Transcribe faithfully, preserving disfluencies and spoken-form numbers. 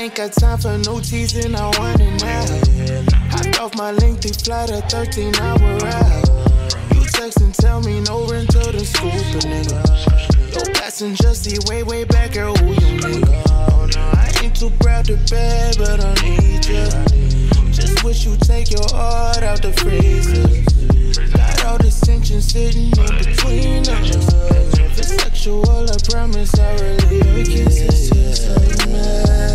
ain't got time for no teasing, I want it now. Hopped off my lengthy flight, a thirteen hour ride. You text and tell me no rental to scoop a nigga. Your passenger seat way, way back, girl, who you nigga? Oh no, I ain't too proud to beg, but I need you. Just wish you take your heart out the freezer. Got all this tension sitting in between us. If it's sexual, I promise I'll relieve your kisses just like mad.